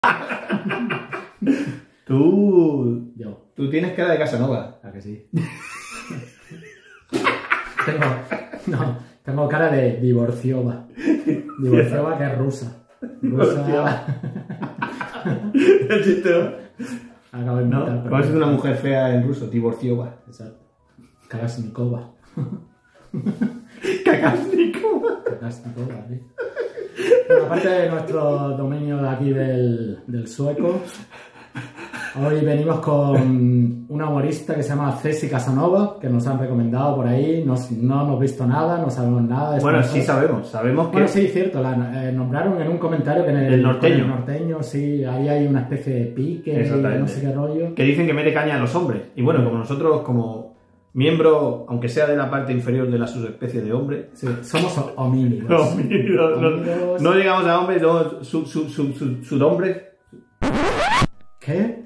Tú tienes cara de Casanova. ¿A que sí? Tengo cara de divorciova. Divorciova que es rusa. El chiste, ¿no? Acabo de inventar. ¿Cómo es una mujer fea en ruso? Divorciova. Exacto. Kalashnikova. Kakashnikova. Kakashnikova, sí. Bueno, aparte de nuestro dominio de aquí del sueco, hoy venimos con una humorista que se llama Ceci Casanova, que nos han recomendado por ahí. No hemos visto nada, no sabemos nada. Bueno, sí sabemos que... Bueno, sí, cierto, la nombraron en un comentario que en el norteño, sí, ahí hay una especie de pique, no sé qué rollo. Que dicen que mete caña a los hombres. Y bueno, como nosotros, como miembro, aunque sea de la parte inferior de la subespecie de hombre... Sí, somos homínidos. No llegamos a hombres, no, su hombre... ¿Qué?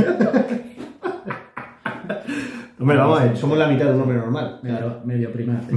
Hombre, vamos a ver, somos la mitad de un hombre normal. Medio primate.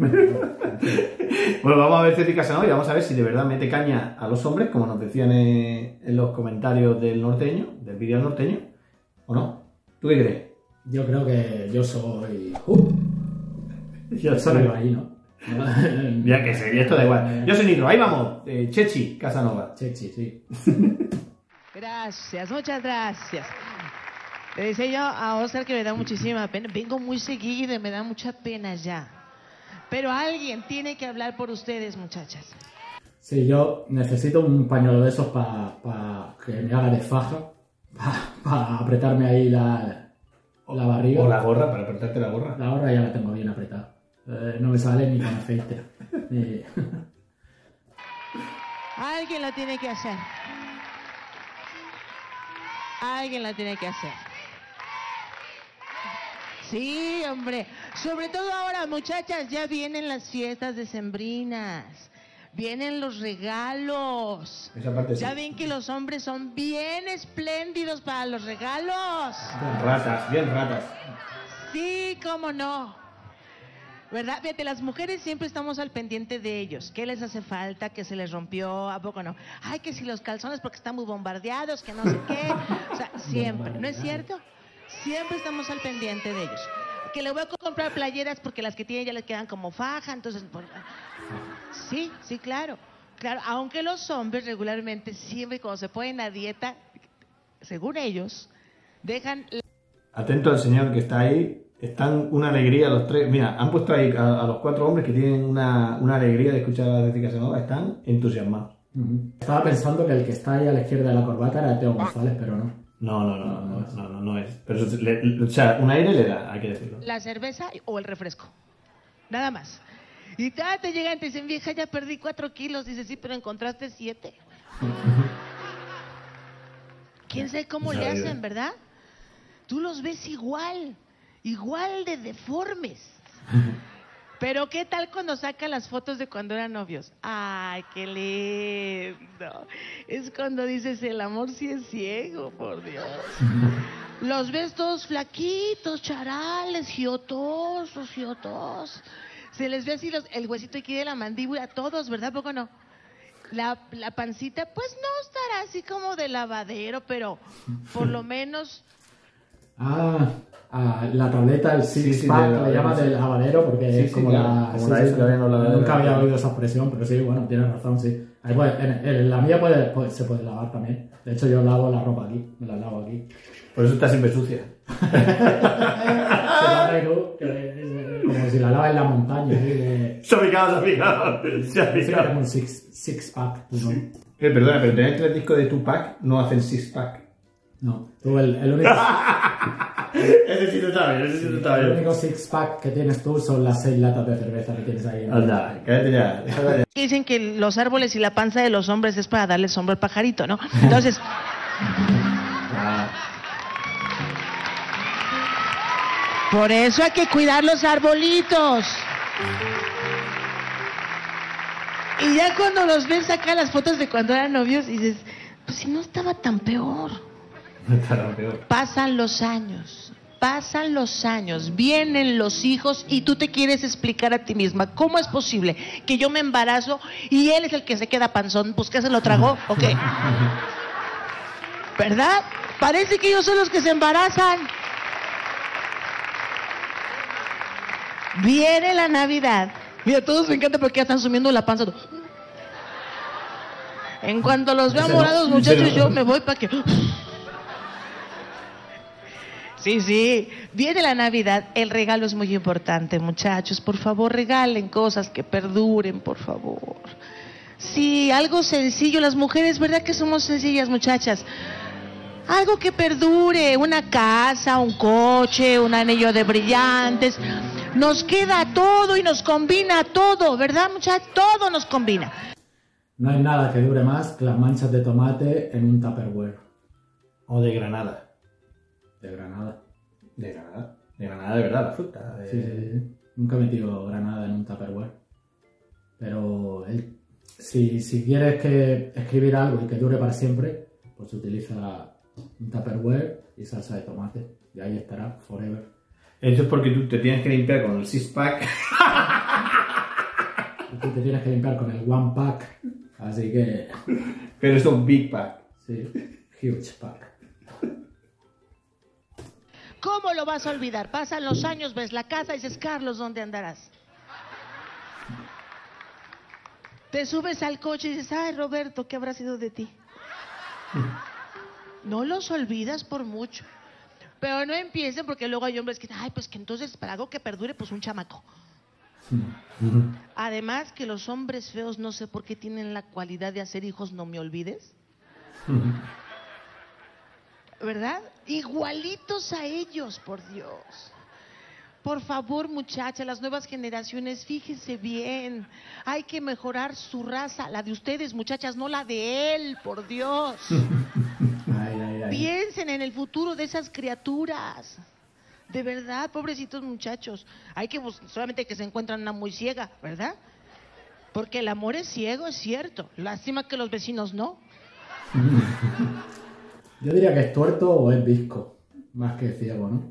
Bueno, vamos a ver Ceci Casanova y vamos a ver si de verdad mete caña a los hombres, como nos decían en los comentarios del vídeo norteño, ¿o no? ¿Tú qué crees? Yo creo que yo soy... Yo soy ahí, ¿no? Ya que sé, esto da igual. Yo soy Nitro, ahí vamos, Chechi Casanova. Chechi, sí. Gracias, muchas gracias. Le decía yo a Oscar que me da muchísima pena. Vengo muy seguido y me da mucha pena ya. Pero alguien tiene que hablar por ustedes, muchachas. Sí, yo necesito un pañuelo de esos para que me haga de faja. Para apretarme ahí la barriga. O la gorra, para apretarte la gorra. La gorra ya la tengo bien apretada. No me sale ni con aceite. Alguien lo tiene que hacer. Alguien la tiene que hacer. Sí, hombre. Sobre todo ahora, muchachas, ya vienen las fiestas decembrinas. Vienen los regalos. Esa parte sí. Ya ven que los hombres son bien espléndidos para los regalos. Bien ratas. Sí, cómo no. ¿Verdad? Fíjate, las mujeres siempre estamos al pendiente de ellos. ¿Qué les hace falta? ¿Qué se les rompió? ¿A poco no? Ay, que si los calzones porque están muy bombardeados, que no sé qué. O sea, siempre. ¿No es cierto? Siempre estamos al pendiente de ellos. Que le voy a comprar playeras porque las que tienen ya les quedan como faja, entonces... Sí, claro. Claro, aunque los hombres regularmente siempre cuando se ponen a dieta, según ellos, dejan... Atento al señor que está ahí. Están una alegría los tres. Mira, han puesto ahí a los cuatro hombres que tienen una alegría de escuchar a Ceci Casanova. Están entusiasmados. Estaba pensando que el que está ahí a la izquierda de la corbata era Teo González, pero no. No es. Pero, o sea, un aire le da, hay que decirlo. La cerveza o el refresco. Nada más. Y te llegan y te dicen, vieja, ya perdí 4 kilos. Dices, sí, pero encontraste 7. ¿Quién sabe cómo le hacen, verdad? Tú los ves igual de deformes. Pero ¿qué tal cuando sacan las fotos de cuando eran novios? ¡Ay, qué lindo! Es cuando dices, el amor sí es ciego, por Dios. Los ves todos flaquitos, charales, giotosos. Se les ve así el huesito aquí de la mandíbula, todos, ¿verdad? ¿Poco no? La pancita, pues no estará así como de lavadero, pero por lo menos... la tableta, el six-pack, le llaman del lavadero porque es como la... Nunca había oído esa expresión, pero sí, bueno, tienes razón, sí. Ahí la mía se puede lavar también. De hecho, yo lavo la ropa aquí, me la lavo aquí. Por eso está siempre sucia. Como si la lavas en la montaña. Se ha picado. Como un six-pack. ¿No? Perdona, pero tener 3 discos de Tupac no hacen six-pack. No, tú el único... Ese sí está bien. El único six-pack que tienes tú son las 6 latas de cerveza que tienes ahí. Anda, cállate ya. Dicen que los árboles y la panza de los hombres es para darle sombra al pajarito, ¿no? Entonces... Por eso hay que cuidar los arbolitos. Y ya cuando los ven sacar las fotos de cuando eran novios, y dices, pues si no estaba tan peor. Pasan los años, vienen los hijos y tú te quieres explicar a ti misma, ¿cómo es posible que yo me embarazo y él es el que se queda panzón? Pues ¿qué se lo tragó? ¿O qué? ¿Verdad? Parece que ellos son los que se embarazan. Viene la Navidad. Mira, todos me encanta porque ya están sumiendo la panza. En cuanto los vea morados, muchachos, yo me voy para que... Sí, sí. Viene la Navidad. El regalo es muy importante, muchachos. Por favor, regalen cosas que perduren, por favor. Sí, algo sencillo. Las mujeres, ¿verdad que somos sencillas, muchachas? Algo que perdure. Una casa, un coche, un anillo de brillantes. Nos queda todo y nos combina todo, ¿verdad, muchachos? Todo nos combina. No hay nada que dure más que las manchas de tomate en un Tupperware. O de granada. De Granada. De granada. De granada de verdad, la fruta. De... Sí. Nunca he metido granada en un Tupperware. Pero si quieres escribir algo y que dure para siempre, pues utiliza un Tupperware y salsa de tomate. Y ahí estará forever. Eso es porque tú te tienes que limpiar con el six-pack. Y tú te tienes que limpiar con el one pack. Así que... Pero es un big pack. Sí, huge pack. ¿Cómo lo vas a olvidar? Pasan los años, ves la casa y dices, Carlos, ¿dónde andarás? Te subes al coche y dices, ay, Roberto, ¿qué habrá sido de ti? No los olvidas por mucho. Pero no empiecen porque luego hay hombres que dicen, ay, pues que entonces para algo que perdure, pues un chamaco. Además que los hombres feos no sé por qué tienen la cualidad de hacer hijos no me olvides. ¿Verdad? Igualitos a ellos, por Dios. Por favor, muchachas, las nuevas generaciones, fíjense bien. Hay que mejorar su raza, la de ustedes, muchachas, no la de él, por Dios. Ay. Piensen en el futuro de esas criaturas. De verdad, pobrecitos muchachos. Hay que solamente que se encuentran una muy ciega, ¿verdad? Porque el amor es ciego, es cierto. Lástima que los vecinos no. Yo diría que es tuerto o es visco, más que ciego, ¿no?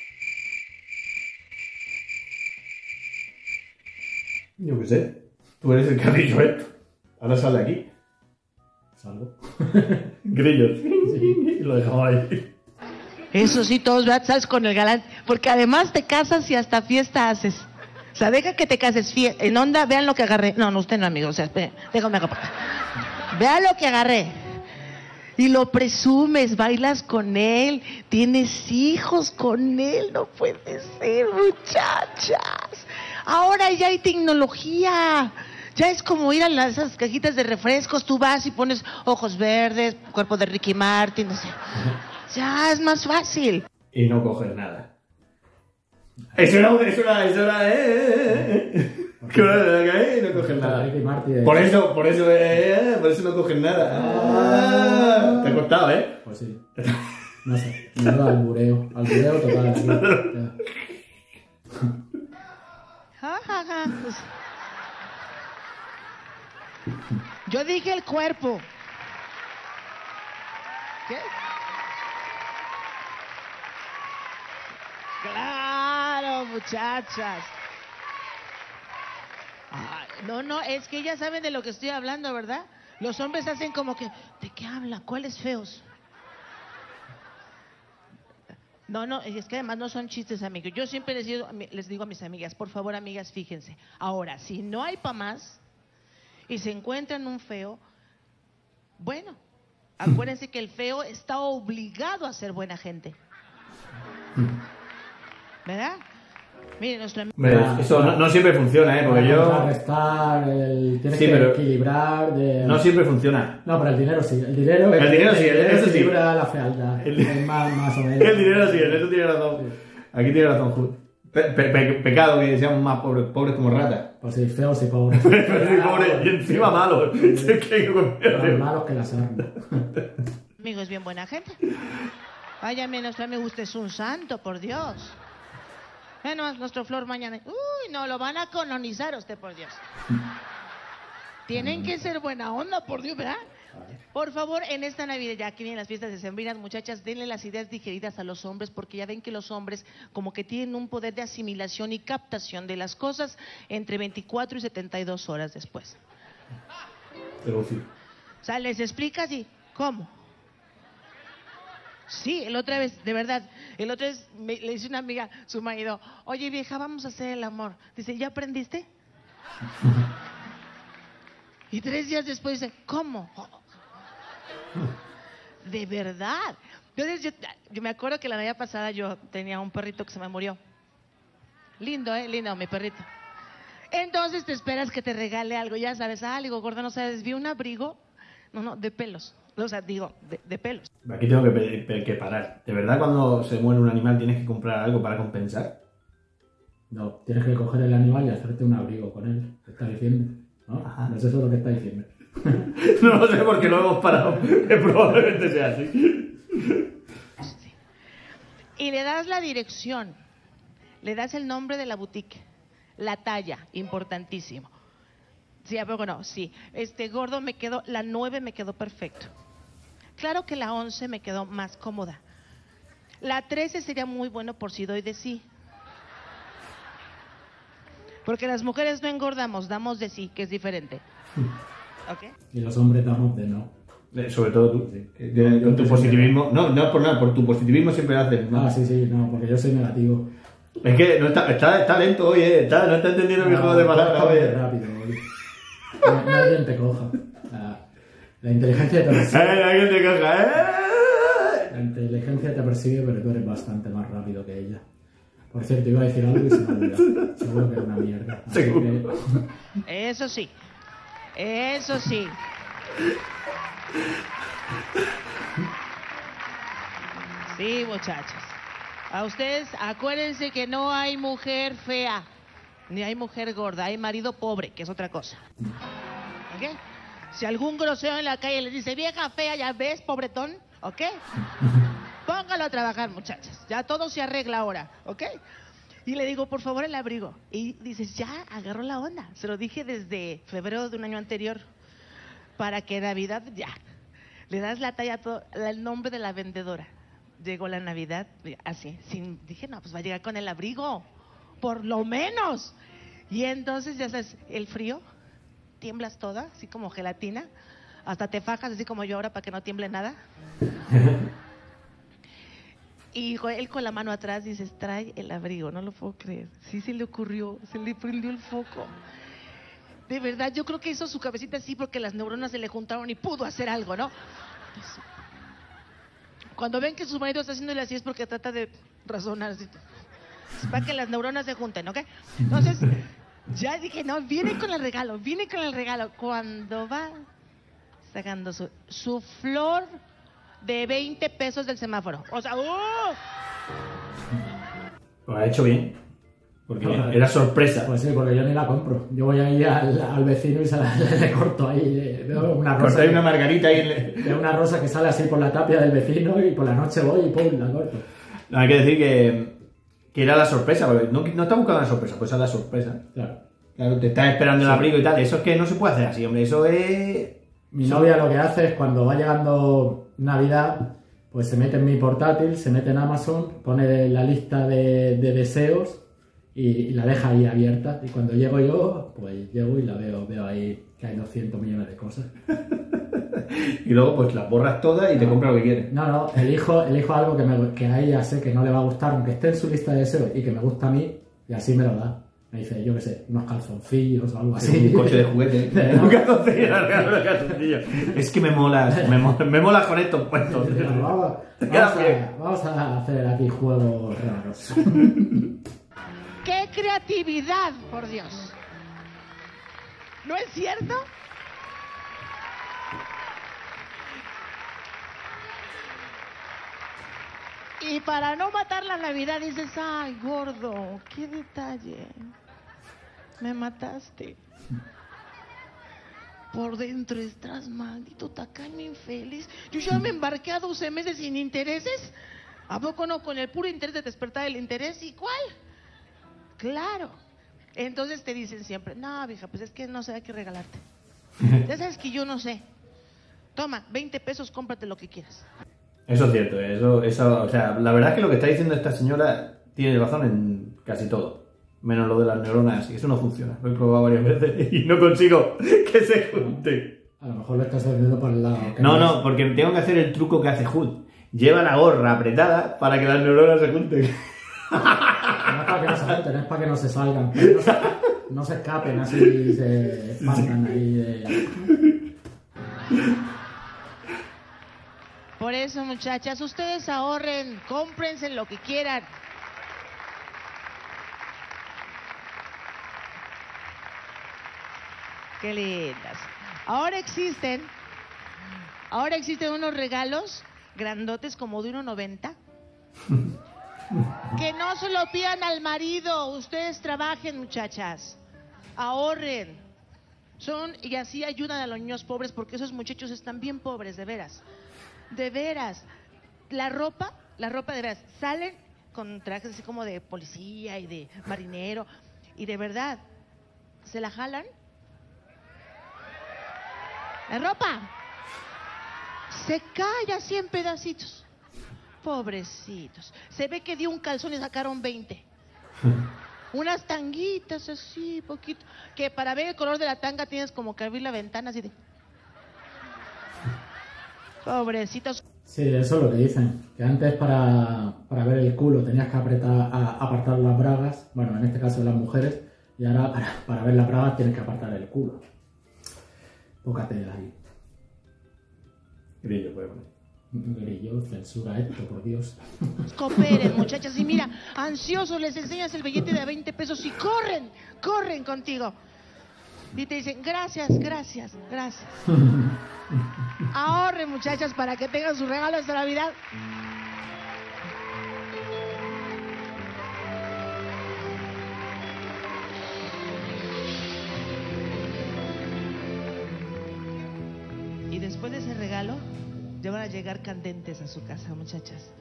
Yo qué sé. Tú eres el que ha dicho esto. Ahora sale aquí. Salgo. Grillos. Sí. Y lo dejamos ahí. Eso sí, todos, ¿verdad? ¿Sabes? Con el galán. Porque además te casas y hasta fiesta haces. O sea, deja que te cases. En onda, vean lo que agarré. No, usted no, amigo. O sea, déjame agarrar. Vean lo que agarré. Y lo presumes, bailas con él, tienes hijos con él, no puede ser, muchachas. Ahora ya hay tecnología, ya es como ir a esas cajitas de refrescos, tú vas y pones ojos verdes, cuerpo de Ricky Martin, no sé. Ya es más fácil. Y no coges nada. Eso era, Que no coges nada. Ricky Martin. Por eso no coges nada. Te ha costado, ¿eh? Pues sí. No sé, me da albureo total. Pues, yo dije el cuerpo. ¿Qué? Claro, muchachas. Ay, no, es que ya saben de lo que estoy hablando, ¿verdad? Los hombres hacen como que, ¿de qué hablan? ¿Cuáles feos? No, es que además no son chistes, amigos. Yo siempre les digo a mis amigas, por favor, amigas, fíjense. Ahora, si no hay pa' más y se encuentran un feo, bueno, acuérdense que el feo está obligado a ser buena gente. ¿Verdad? Miren, nuestro amigo. Eso no siempre funciona, porque yo... Contrarrestar, tienes Sí, que pero equilibrar... No siempre funciona. No, pero el dinero sí. El dinero sí, eso sí. equilibra la fealdad. Es más o menos. El dinero sí, en eso tiene razón. Sí. Aquí tiene razón, Julio. Pecado que seamos más pobres como ratas. Pues sí, feos y pobres. Pobre, y encima malos. Más malos que las armas. Amigo es bien buena gente. Vaya, nuestro amigo, usted es un santo, por Dios. Bueno, nuestro Flor mañana. Uy, no, lo van a colonizar usted, por Dios. Tienen que ser buena onda, por Dios, ¿verdad? Por favor, en esta Navidad, ya que vienen las fiestas decembrinas, muchachas, denle las ideas digeridas a los hombres, porque ya ven que los hombres como que tienen un poder de asimilación y captación de las cosas entre 24 y 72 horas después. Pero sí. O sea, les explicas y, ¿cómo? Sí, el otra vez, de verdad. El otra vez le dice una amiga, su marido, oye vieja, vamos a hacer el amor. Dice, ¿ya aprendiste? Y 3 días después dice, ¿cómo? De verdad. Entonces yo me acuerdo que la Navidad pasada yo tenía un perrito que se me murió. Lindo, lindo, mi perrito. Entonces te esperas que te regale algo, ya sabes, algo, gordo, no sabes, vi un abrigo, no, de pelos. O sea, digo, de pelos. Aquí tengo que parar. ¿De verdad cuando se muere un animal tienes que comprar algo para compensar? No, tienes que coger el animal y hacerte un abrigo con él. ¿Qué está diciendo? ¿No? Ajá. No es eso lo que está diciendo. No lo sé porque lo hemos parado. Que probablemente sea así. Sí. Y le das la dirección, le das el nombre de la boutique, la talla, importantísimo. Sí, ¿a poco no? Sí. Gordo me quedó, la 9 me quedó perfecto. Claro que la 11 me quedó más cómoda. La 13 sería muy bueno por si doy de sí. Porque las mujeres no engordamos, damos de sí, que es diferente. ¿Ok? Y los hombres damos de no. Sobre todo tú. Sí. Con tu positivismo. No es por nada, por tu positivismo siempre haces. ¿No? Sí, no, porque yo soy negativo. Es que no está lento hoy, no está entendiendo mi juego de palabras hoy. Rápido, hoy. No hay quien te coja. La inteligencia te persigue. Alguien te coja, La inteligencia te persigue, pero tú eres bastante más rápido que ella. Por cierto, iba a decir algo y se me olvidó. Seguro que era una mierda. Seguro. Eso sí. Eso sí. Sí, muchachos. A ustedes, acuérdense que no hay mujer fea, ni hay mujer gorda, hay marido pobre, que es otra cosa. ¿Ok? Si algún grosero en la calle les dice, vieja fea, ya ves, pobretón, ¿ok? Póngalo a trabajar, muchachas. Ya todo se arregla ahora, ¿ok? Y le digo, por favor, el abrigo. Y dices, ya, agarró la onda. Se lo dije desde febrero de un año anterior. Para que Navidad, ya. Le das la talla, todo, el nombre de la vendedora. Llegó la Navidad, así. Dije, no, pues va a llegar con el abrigo. Por lo menos. Y entonces, ya sabes, el frío, tiemblas toda, así como gelatina. Hasta te fajas, así como yo ahora, para que no tiemble nada. Y él con la mano atrás dices, trae el abrigo, no lo puedo creer. Sí se le ocurrió, se le prendió el foco. De verdad, yo creo que hizo su cabecita así porque las neuronas se le juntaron y pudo hacer algo, ¿no? Cuando ven que su marido está haciéndole así es porque trata de razonar así. Es para que las neuronas se junten, ¿ok? Entonces, ya dije, no, viene con el regalo. Cuando va sacando su flor de 20 pesos del semáforo. O sea, Pues ha hecho bien. Porque era sorpresa. Pues sí, porque yo ni la compro. Yo voy ahí al vecino y le corto ahí. Veo una rosa. Cortáis una margarita ahí. Veo una rosa que sale así por la tapia del vecino y por la noche voy y pum, la corto. No, hay que decir que era la sorpresa. Porque no está buscando la sorpresa, pues esa es la sorpresa. Claro, te estás esperando el abrigo y tal. Eso es que no se puede hacer así, hombre. Eso es... Mi novia lo que hace es cuando va llegando Navidad, pues se mete en mi portátil, se mete en Amazon, pone la lista de deseos y la deja ahí abierta. Y cuando llego yo, pues llego y la veo ahí que hay 200 millones de cosas. Y luego pues las borras todas y te compras lo que quieres. No, elijo algo que a ella sé que no le va a gustar, aunque esté en su lista de deseos y que me gusta a mí, y así me lo da. Me dice, yo qué sé, unos calzoncillos o algo así. Un coche de juguete. Un calzoncillo. Es que me molas con estos puestos. Vamos a hacer aquí juegos raros. ¡Qué creatividad, por Dios! ¿No es cierto? Y para no matar la Navidad dices, ay, gordo, qué detalle. Me mataste. Por dentro estás maldito tacaño infeliz. Yo ya me embarqué a 12 meses sin intereses. ¿A poco no? Con el puro interés de despertar el interés. ¿Y cuál? Claro. Entonces te dicen siempre, no, vieja, pues es que no sé qué regalarte. Ya sabes que yo no sé. Toma, 20 pesos, cómprate lo que quieras. Eso es cierto, eso, o sea, la verdad es que lo que está diciendo esta señora tiene razón en casi todo, menos lo de las neuronas, y eso no funciona. Lo he probado varias veces y no consigo que se junten. A lo mejor lo estás haciendo por el lado. No, porque tengo que hacer el truco que hace Hood, lleva la gorra apretada para que las neuronas se junten. No es para que no se junten, es para que no se salgan. No se, no se escapen así, se espantan ahí de... Por eso, muchachas, ustedes ahorren, cómprense lo que quieran. Qué lindas. Ahora existen unos regalos grandotes como de 1.90. Que no se lo pidan al marido. Ustedes trabajen, muchachas. Ahorren. Y así ayudan a los niños pobres, porque esos muchachos están bien pobres, de veras. De veras. La ropa de veras. Salen con trajes así como de policía y de marinero. Y de verdad, se la jalan. La ropa se cae así en pedacitos. Pobrecitos. Se ve que dio un calzón y sacaron 20. Unas tanguitas así, poquito. Que para ver el color de la tanga tienes como que abrir la ventana así de... Pobrecitos. Sí, eso es lo que dicen. Que antes para ver el culo tenías que apartar las bragas. Bueno, en este caso las mujeres. Y ahora para ver las bragas tienes que apartar el culo. Poca tela ahí. Grillo, puede poner. Grillo, censura esto, por Dios. Cooperen, muchachas. Y mira, ansiosos les enseñas el billete de 20 pesos y corren contigo. Y te dicen, gracias. Ahorren, muchachas, para que tengan sus regalos de Navidad. Y después de ese regalo, ya van a llegar candentes a su casa, muchachas.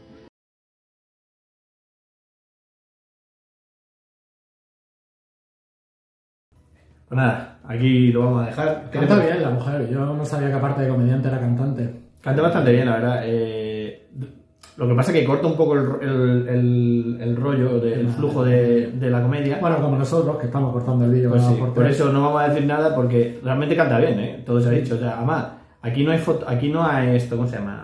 Pues nada, aquí lo vamos a dejar. Canta bien la mujer, yo no sabía que aparte de comediante era cantante. Canta bastante bien, la verdad. Lo que pasa es que corta un poco el rollo, el flujo de la comedia. Bueno, como nosotros, que estamos cortando el vídeo. Pues sí, por eso no vamos a decir nada, porque realmente canta bien, ¿eh? Todo se ha dicho. O sea, además, aquí no hay esto, ¿cómo se llama?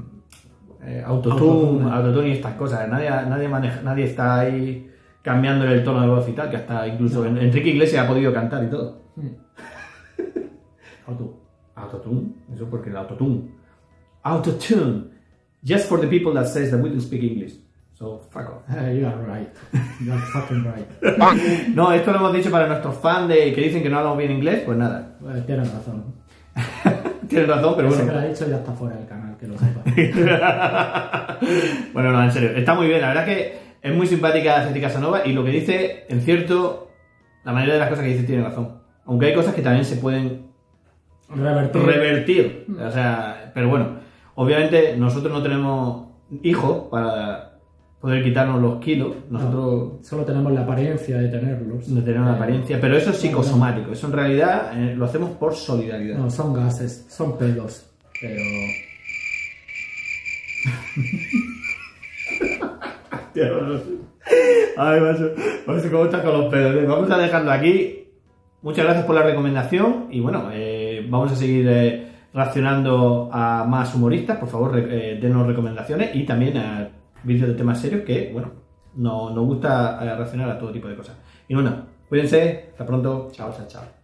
Autotune y estas cosas. Nadie está ahí cambiándole el tono de voz y tal, que hasta incluso Enrique Iglesias ha podido cantar y todo. Autotune, eso porque el autotune, just for the people that says that we don't speak English. So fuck off. You are right. You are fucking right. No, esto lo hemos dicho para nuestros fans que dicen que no hablamos bien inglés, pues nada. Tienes razón. Tienes razón, pero bueno. Ese que lo ha dicho ya está fuera del canal, que lo sepa. Bueno, no, en serio, está muy bien, la verdad que es muy simpática Ceci Casanova y lo que dice, en cierto, la mayoría de las cosas que dice tiene razón. Aunque hay cosas que también se pueden revertir. O sea, pero bueno, obviamente nosotros no tenemos hijos para poder quitarnos los kilos. Nosotros solo tenemos la apariencia de tenerlos. No tenemos la apariencia, pero eso es psicosomático. Eso en realidad lo hacemos por solidaridad. No, son gases, son pedos, pero... Ay, macho, ¿cómo estás con los pedos? Vamos a dejarlo aquí. Muchas gracias por la recomendación y bueno, vamos a seguir reaccionando a más humoristas. Por favor, denos recomendaciones y también a vídeos de temas serios que, bueno, nos gusta reaccionar a todo tipo de cosas. Y bueno, cuídense, hasta pronto, chao.